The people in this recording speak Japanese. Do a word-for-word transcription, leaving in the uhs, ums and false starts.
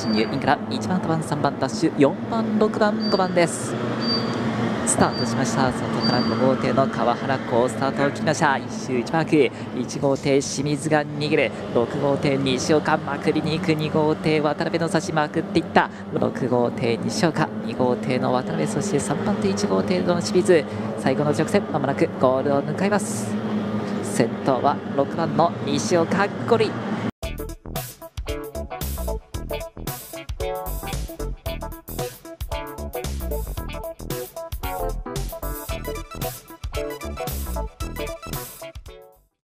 進入インからいちばんとばんさんばんダッシュよんばんろくばんごばんです。スタートしました。外からご号艇の川原好スタートを切りました。いち周いちマーク、いち号艇清水が逃げる、ろく号艇西岡まくりに行く、に号艇渡辺の差しまくっていった、ろく号艇西岡、に号艇の渡辺、そしてさんばん手いち号艇の清水、最後の直線まもなくゴールを迎えます。先頭はろくばんの西岡ゴリ。